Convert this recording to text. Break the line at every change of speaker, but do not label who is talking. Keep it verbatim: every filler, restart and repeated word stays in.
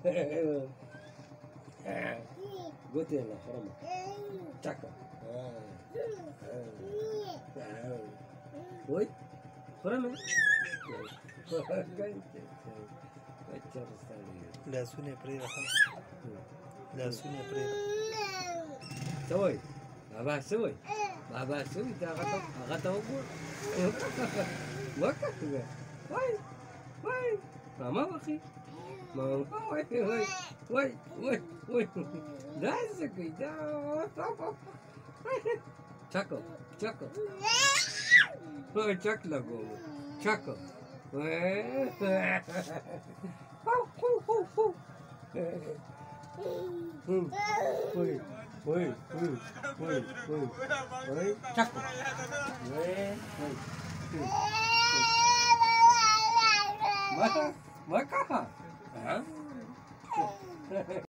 قلت يلا حرام تشكو وي حرام
لاسونه پرې راځه لاسونه پرې
سوي بابا سوي بابا سوي دا غته غته وګور وکړه وای وای ماما واخي ماما وای وای وای وای وای دا څه کوي دا چاکو چاکو وای چاک لګو چاکو وای وای وای وای وای وای چاکو وای وای ما ما कहा